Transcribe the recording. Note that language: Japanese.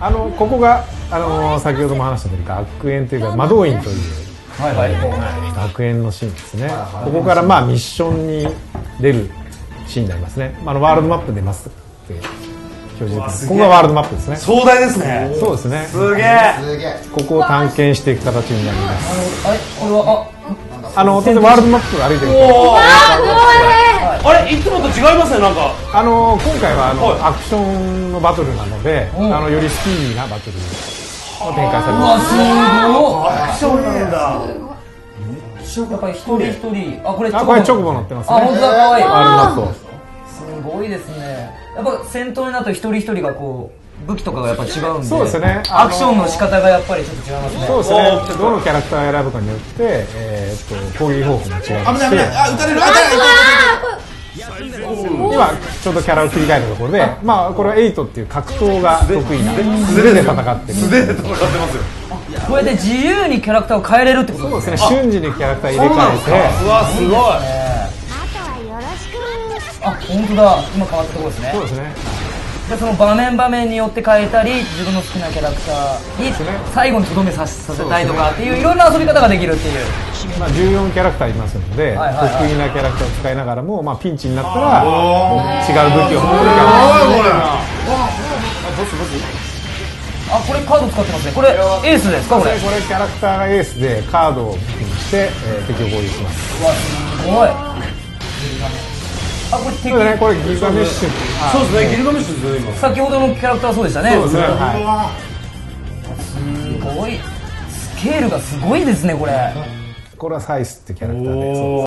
ここが先ほども話した通り学園というか魔導院という学園のシーンですね。ここからミッションに出るシーンになりますね。ワールドマップ出ますって表示。ここがワールドマップですね。 壮大ですね。 そうですね。 すげえ。 ここを探検していく形になります。 これはワールドマップ歩いてると、 あれいつもと違いますね。なんか今回はアクションのバトルなので、よりスピーディーなバトルを展開されます。 すごい。アクションなんだ。 やっぱり一人一人、これチョコボ乗ってますね。 本当だ、可愛い。 ワールドマップ。 すごいですね。やっぱ戦闘になると一人一人がこう武器とかがやっぱ違うんで、 そうですね。 アクションの仕方がやっぱりちょっと違いますね。 そうですね。どのキャラクターを選ぶかによって攻撃方法も違いますし。 撃たれる。 今ちょうどキャラを切り替えたところで、これはエイトっていう格闘が得意な素手で戦ってる。 素手で戦ってますよ。 これで自由にキャラクターを変えれるってことですね。 そうですね。瞬時にキャラクター入れ替えて。 うわすごい。 本当だ。今変わったところですね。 そうですね。 でその場面によって変えたり、自分の好きなキャラクターに最後にとどめさせたいとかっていういろんな遊び方ができるっていう。 14キャラクターいますので、得意なキャラクターを使いながらも、ピンチになったら違う武器を持ってるから。 これカード使ってますね。これエースですか？これキャラクターがエースでカードを武器にして敵を攻撃します。 うわすごい。これ敵。 これギルガメッシュ。 そうですね。ギルガメッシュですね。 先ほどのキャラクターはそうでしたね。 そうですね。 すごい。スケールがすごいですねこれ。 これはサイスってキャラクターで。